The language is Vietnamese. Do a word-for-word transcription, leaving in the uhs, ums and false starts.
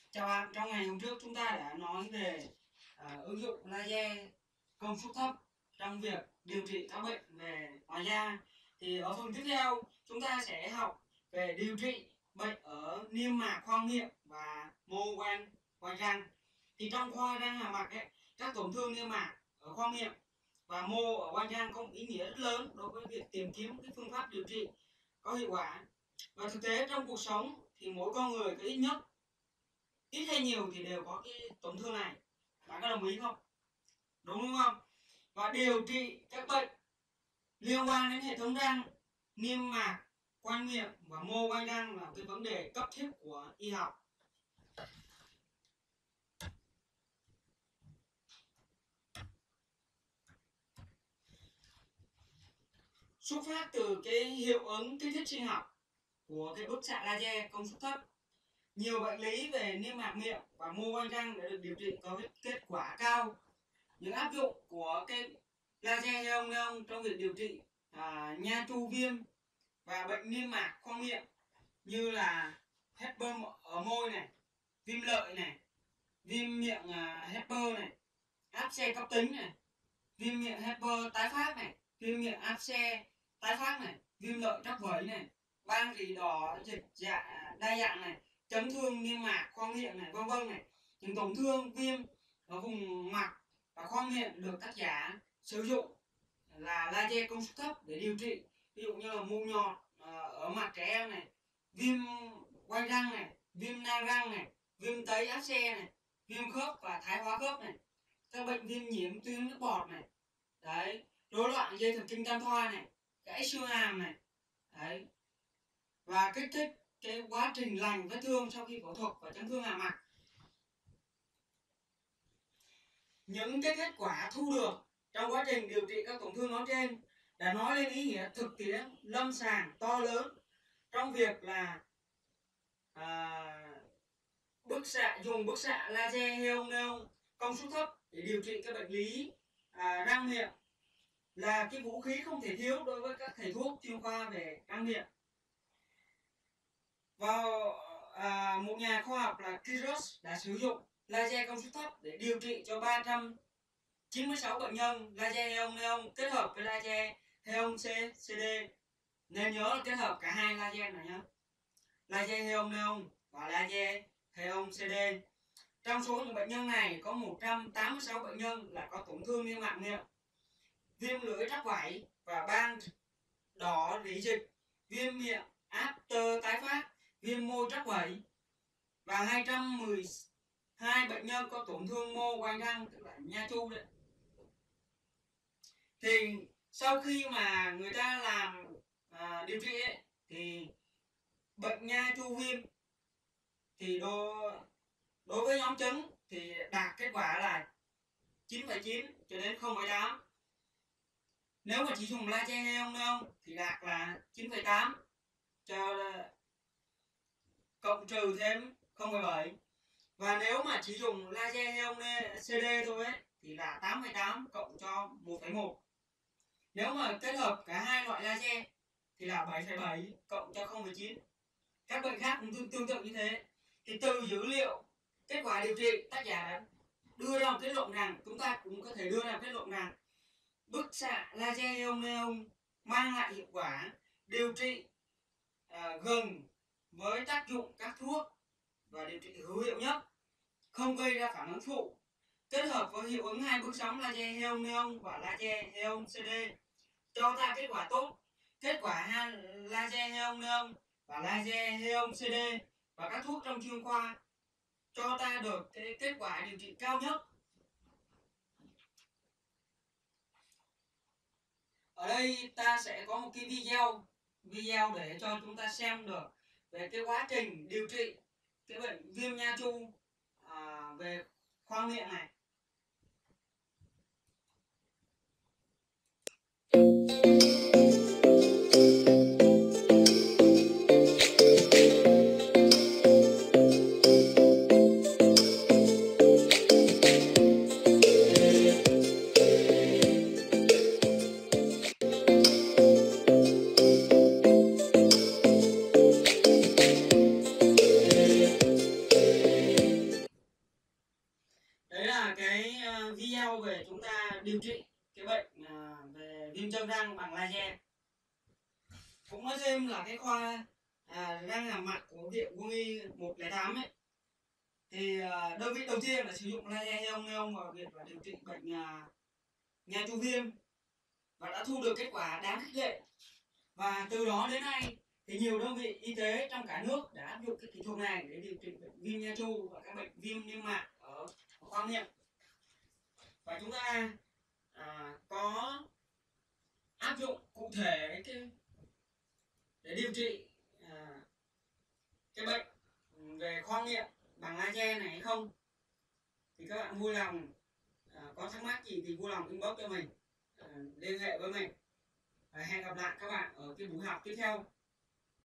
Chào bạn, trong ngày hôm trước chúng ta đã nói về à, ứng dụng laser công suất thấp trong việc điều trị các bệnh về ngoài da. Thì ở phần tiếp theo chúng ta sẽ học về điều trị bệnh ở niêm mạc khoang miệng và mô quanh quanh răng. Thì trong khoa răng hàm mặt ấy, các tổn thương niêm mạc ở khoang miệng và mô ở quanh răng có một ý nghĩa rất lớn đối với việc tìm kiếm cái phương pháp điều trị có hiệu quả. Và thực tế trong cuộc sống thì mỗi con người có ít nhất ít hay nhiều thì đều có cái tổn thương này. Bạn có đồng ý không? Đúng đúng không? Và điều trị các bệnh liên quan đến hệ thống răng, niêm mạc quanh miệng và mô quanh răng là cái vấn đề cấp thiết của y học. Xuất phát từ cái hiệu ứng kích thích sinh học của cái bức xạ laser công suất thấp, nhiều bệnh lý về niêm mạc miệng và mô quanh răng đã được điều trị có kết quả cao. Những áp dụng của cái laser neon neon trong việc điều trị à, nha chu viêm và bệnh niêm mạc khoang miệng như là Hepburn ở môi này, viêm lợi này, viêm miệng à, Hepburn này, áp xe cấp tính này, viêm miệng Hepburn tái phát này, viêm miệng áp xe tái phát này, viêm lợi trắc vẩy này, ban rỉ đỏ dịch dạ đa dạng này, chấn thương niêm mạc khoang miệng này, vân vân này. Những tổn thương viêm ở vùng mặt và khoang miệng được tác giả sử dụng là laser công suất thấp để điều trị, ví dụ như là mụn nhọt ở mặt trẻ em này, viêm quai răng này, viêm nang răng này, viêm tấy áp xe này, viêm khớp và thái hóa khớp này, các bệnh viêm nhiễm tuyến nước bọt này, đấy, rối loạn dây thần kinh tam thoa này, gãy xương hàm này, đấy, và kích thích cái quá trình lành vết thương sau khi phẫu thuật và chấn thương hàm mặt. Những cái kết quả thu được trong quá trình điều trị các tổn thương nói trên đã nói lên ý nghĩa thực tiễn lâm sàng to lớn trong việc là à, bức xạ dùng bức xạ laser neon neon công suất thấp để điều trị các bệnh lý à, răng miệng là cái vũ khí không thể thiếu đối với các thầy thuốc chuyên khoa về răng miệng. Vào à, một nhà khoa học là Kiros đã sử dụng laser công suất thấp để điều trị cho ba trăm chín mươi sáu bệnh nhân laser neon neon kết hợp với laser neon C C D. Nên nhớ là kết hợp cả hai laser này nhé. Laser neon neon và laser neon C D. Trong số những bệnh nhân này có một trăm tám mươi sáu bệnh nhân là có tổn thương niêm mạc miệng, viêm lưỡi trắc vảy và ban đỏ rỉ dịch, viêm miệng áp tơ tái phát, viêm môi trắc vảy, và hai trăm mười hai bệnh nhân có tổn thương mô quanh răng, tức là nha chu đấy. Thì sau khi mà người ta làm à, điều trị ấy, thì bệnh nha chu viêm thì đối, đối với nhóm trứng thì đạt kết quả là chín phẩy chín cho đến không phẩy tám. Nếu mà chỉ dùng laser neon neon thì đạt là chín phẩy tám cho cộng trừ thêm không phẩy bảy. Và nếu mà chỉ dùng laser neon C D thôi ấy, thì là tám phẩy tám cộng cho một phẩy một. Nếu mà kết hợp cả hai loại laser thì là bảy phẩy bảy cộng cho không phẩy chín. Các bệnh khác cũng tương, tương tự như thế. Thì từ dữ liệu kết quả điều trị, tác giả đã đưa ra một kết luận rằng, chúng ta cũng có thể đưa ra một kết luận rằng bức xạ laser neon neon mang lại hiệu quả điều trị à, gần với tác dụng các thuốc và điều trị hữu hiệu nhất, không gây ra phản ứng phụ, kết hợp với hiệu ứng hai bước sóng laser neon neon và laser neon C D cho ta kết quả tốt. Kết quả hai laser neon neon và laser neon C D và các thuốc trong chuyên khoa cho ta được cái kết quả điều trị cao nhất. Ở đây ta sẽ có một cái video video để cho chúng ta xem được về cái quá trình điều trị cái bệnh viêm nha chu à, về khoang miệng này. điều trị cái bệnh à, về viêm chân răng bằng laser. Cũng nói thêm là cái khoa à, răng hàm mặt của viện Quân y một không tám ấy, thì à, đơn vị đầu tiên là sử dụng laser ion neon vào việc là điều trị bệnh à, nha chu viêm và đã thu được kết quả đáng khích lệ. Và từ đó đến nay thì nhiều đơn vị y tế trong cả nước đã áp dụng cái kỹ thuật này để điều trị bệnh viêm nha chu và các bệnh viêm niêm mạc ở khoang miệng. Và chúng ta à, có áp dụng cụ thể cái để điều trị à, cái bệnh về khoang miệng bằng laser này hay không, thì các bạn vui lòng à, có thắc mắc gì thì vui lòng inbox cho mình, à, liên hệ với mình. Và hẹn gặp lại các bạn ở cái buổi học tiếp theo.